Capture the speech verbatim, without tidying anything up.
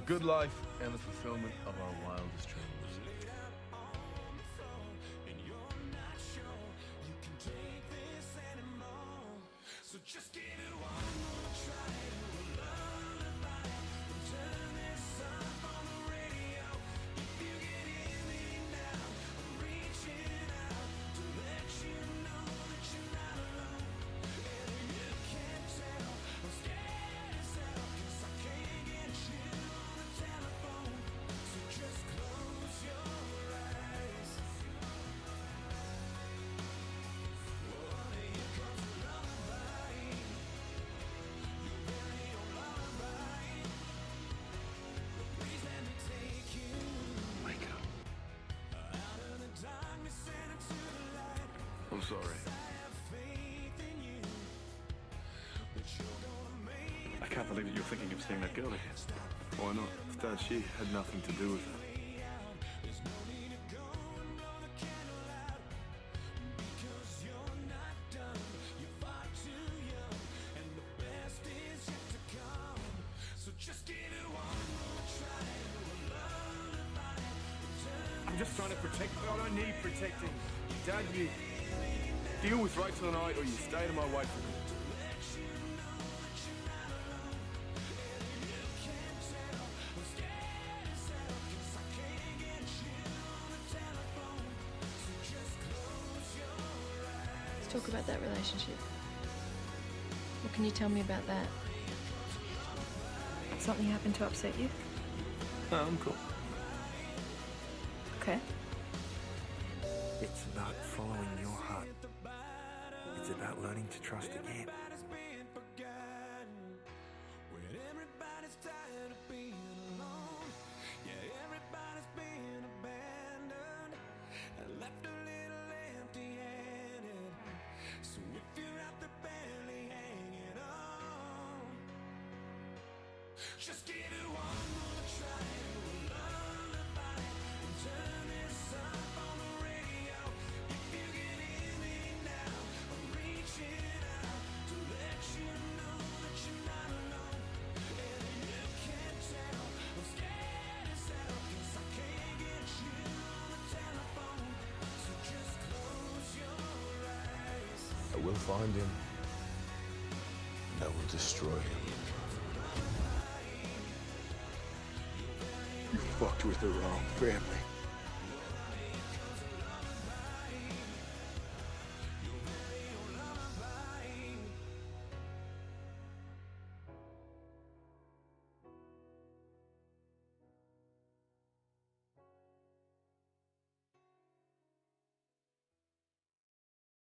good life and the fulfillment of our wildest dreams. So just give it one more try. We'll lullaby and turn this up on the radio. If you can hear me now, I'm reaching out to let you know that you're not alone. And if you can't tell, I'm scared as hell, 'cause I can't get you on the telephone. So just close your eyes. Oh, here comes a lullaby. Wake up. I'm sorry. I can't believe that you're thinking of seeing that girl again. Why not? If Dad, she had nothing to do with it. Just give it one more try. I'm just trying to protect her. I don't need protecting. Dad, you deal with Rachel and I, or you stay out of my way for me. Let's talk about that relationship. What can you tell me about that? Something happened to upset you? No, I'm cool. Okay. It's about following your heart. It's about learning to trust again. When everybody's tired of being alone, yeah, everybody's being abandoned and left a little empty-handed. So if you're out there barely hanging on, just give it one more try. We'll lullaby and turn this up on the radio. If you can hear me now, I'm reaching out to let you know that you're not alone. And if you can't tell, I'm scared as hell, 'cause I can't get you on the telephone. So just close your eyes. I will find him, and I will destroy him. You fucked with the wrong family.